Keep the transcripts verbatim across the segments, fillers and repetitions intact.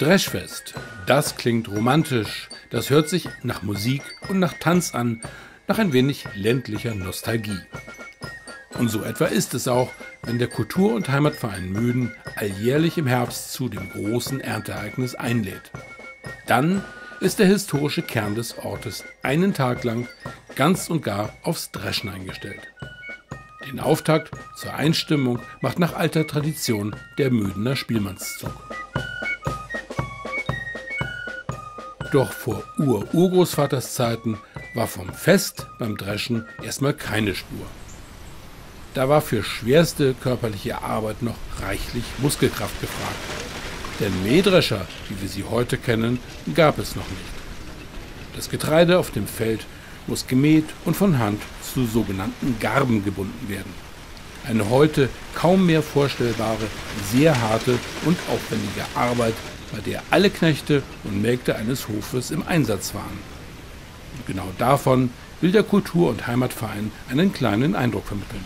Dreschfest, das klingt romantisch, das hört sich nach Musik und nach Tanz an, nach ein wenig ländlicher Nostalgie. Und so etwa ist es auch, wenn der Kultur- und Heimatverein Müden alljährlich im Herbst zu dem großen Ernteereignis einlädt. Dann ist der historische Kern des Ortes einen Tag lang ganz und gar aufs Dreschen eingestellt. Den Auftakt zur Einstimmung macht nach alter Tradition der Müdener Spielmannszug. Doch vor Ur-Urgroßvaters Zeiten war vom Fest beim Dreschen erstmal keine Spur. Da war für schwerste körperliche Arbeit noch reichlich Muskelkraft gefragt. Denn Mähdrescher, wie wir sie heute kennen, gab es noch nicht. Das Getreide auf dem Feld muss gemäht und von Hand zu sogenannten Garben gebunden werden. Eine heute kaum mehr vorstellbare, sehr harte und aufwendige Arbeit, bei der alle Knechte und Mägde eines Hofes im Einsatz waren. Und genau davon will der Kultur- und Heimatverein einen kleinen Eindruck vermitteln.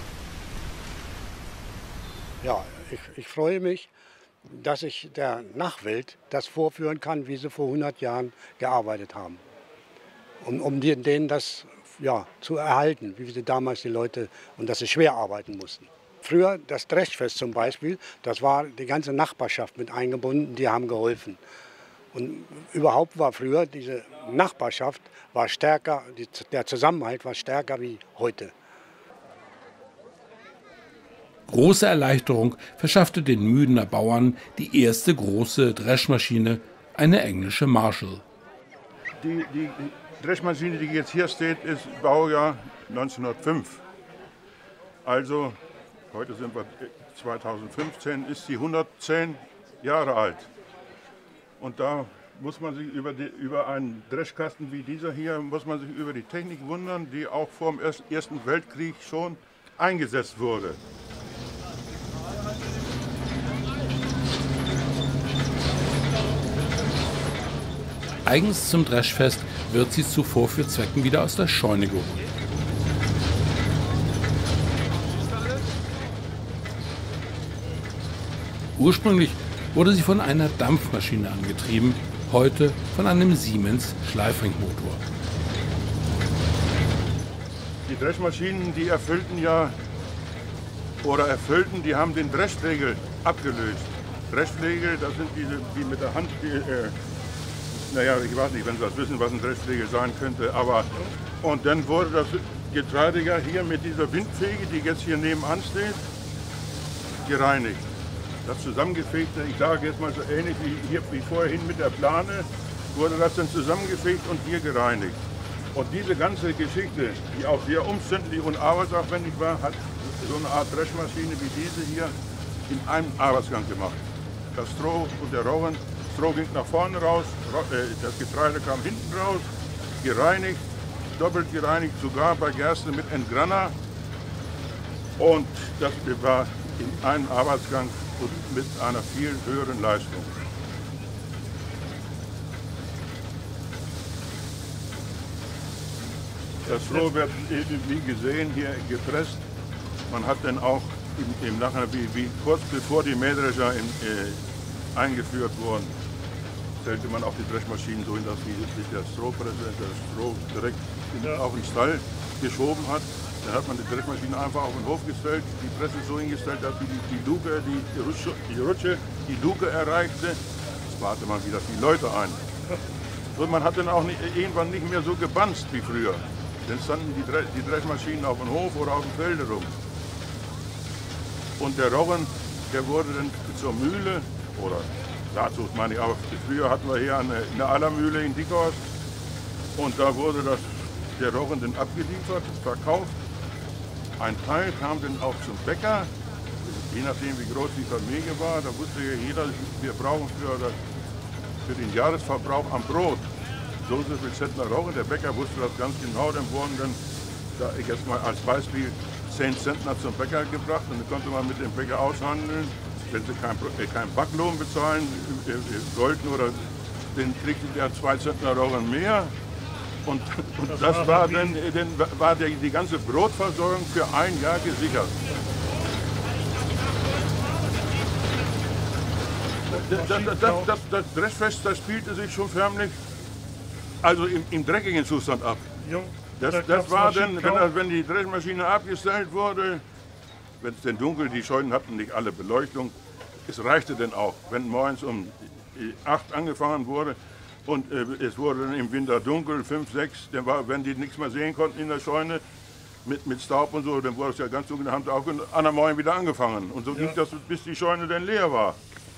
Ja, ich, ich freue mich, dass ich der Nachwelt das vorführen kann, wie sie vor hundert Jahren gearbeitet haben. Um, um denen das ja, zu erhalten, wie sie damals die Leute, und dass sie schwer arbeiten mussten. Früher das Dreschfest zum Beispiel, das war die ganze Nachbarschaft mit eingebunden, die haben geholfen. Und überhaupt war früher diese Nachbarschaft war stärker, die, der Zusammenhalt war stärker wie heute. Große Erleichterung verschaffte den Müdener Bauern die erste große Dreschmaschine, eine englische Marshall. Die, die Dreschmaschine, die jetzt hier steht, ist Baujahr neunzehnhundertfünf. Also, heute sind wir zweitausendfünfzehn, ist sie hundertzehn Jahre alt. Und da muss man sich über, die, über einen Dreschkasten wie dieser hier, muss man sich über die Technik wundern, die auch vor dem Ersten Weltkrieg schon eingesetzt wurde. Eigens zum Dreschfest wird sie zu Vorführzwecken wieder aus der Scheune geholt. Ursprünglich wurde sie von einer Dampfmaschine angetrieben, heute von einem Siemens Schleifringmotor. Die Dreschmaschinen, die erfüllten ja, oder erfüllten, die haben den Dreschflegel abgelöst. Dreschflegel, das sind diese, die mit der Hand, die, äh, naja, ich weiß nicht, wenn Sie das wissen, was ein Dreschflegel sein könnte, aber, und dann wurde das Getreide ja hier mit dieser Windfege, die jetzt hier nebenan steht, gereinigt. Das zusammengefegte, ich sage jetzt mal so ähnlich wie, hier, wie vorhin mit der Plane, wurde das dann zusammengefegt und hier gereinigt. Und diese ganze Geschichte, die auch sehr umständlich und arbeitsaufwendig war, hat so eine Art Dreschmaschine wie diese hier in einem Arbeitsgang gemacht. Das Stroh und der Rohren, Stroh ging nach vorne raus, das Getreide kam hinten raus, gereinigt, doppelt gereinigt, sogar bei Gerste mit Entgranner. Und das war in einem Arbeitsgang und mit einer viel höheren Leistung. Das Stroh wird, wie gesehen, hier gepresst. Man hat dann auch im, im Nachhinein, wie, wie kurz bevor die Mähdrescher in, äh, eingeführt wurden, stellte man auch die Dreschmaschinen so hin, dass die, der Strohpresse das Stroh direkt in, ja. auf den Stall geschoben hat. Dann hat man die Dreschmaschine einfach auf den Hof gestellt, die Presse so hingestellt, dass die, die, die Luke, die, die, Rutsche, die Rutsche, die Luke erreichte. Das sparte man wieder viele Leute ein. Und man hat dann auch nicht, irgendwann nicht mehr so gebanzt wie früher. Dann standen die, Dre die Dreschmaschinen auf dem Hof oder auf dem Feld rum. Und der Rohren, der wurde dann zur Mühle, oder dazu meine ich, aber früher hatten wir hier eine, eine Allermühle in Dickhorst. Und da wurde das, der Rohren dann abgeliefert, verkauft. Ein Teil kam dann auch zum Bäcker, je nachdem wie groß die Familie war. Da wusste ja jeder, wir brauchen für, das, für den Jahresverbrauch am Brot so und so viel Zentner Rohren. Der Bäcker wusste das ganz genau, dann wurden dann, da ich jetzt mal als Beispiel, zehn Zentner zum Bäcker gebracht und dann konnte man mit dem Bäcker aushandeln, wenn sie keinen kein Backlohn bezahlen äh, sollten, oder dann kriegte der zwei Zentner Rohren mehr. Und, und das, das war dann, dann war der, die ganze Brotversorgung für ein Jahr gesichert. Das, das, das, das, das Dreschfest, das spielte sich schon förmlich, also im, im dreckigen Zustand ab. Das, das war dann, wenn, wenn die Dreschmaschine abgestellt wurde, wenn es denn dunkel, die Scheunen hatten nicht alle Beleuchtung, es reichte dann auch, wenn morgens um acht angefangen wurde und äh, es wurde dann im Winter dunkel, fünf, sechs, dann war, wenn die nichts mehr sehen konnten in der Scheune, mit, mit Staub und so, dann wurde es ja ganz dunkel, dann haben sie auch an der Morgen wieder angefangen. Und so ja. ging das, bis die Scheune dann leer war.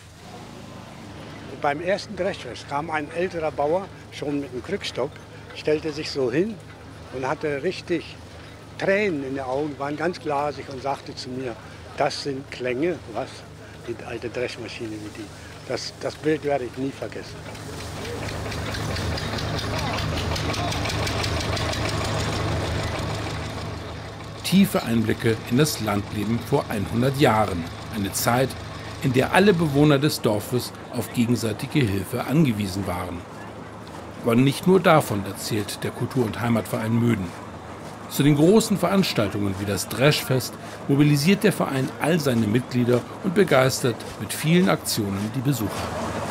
Beim ersten Dreschfest kam ein älterer Bauer, schon mit einem Krückstock, stellte sich so hin und hatte richtig Tränen in den Augen, waren ganz glasig und sagte zu mir, das sind Klänge, was, die alte Dreschmaschine wie die. Das, das Bild werde ich nie vergessen. Tiefe Einblicke in das Landleben vor hundert Jahren. Eine Zeit, in der alle Bewohner des Dorfes auf gegenseitige Hilfe angewiesen waren. Aber nicht nur davon erzählt der Kultur- und Heimatverein Möden. Zu den großen Veranstaltungen wie das Dreschfest mobilisiert der Verein all seine Mitglieder und begeistert mit vielen Aktionen die Besucher.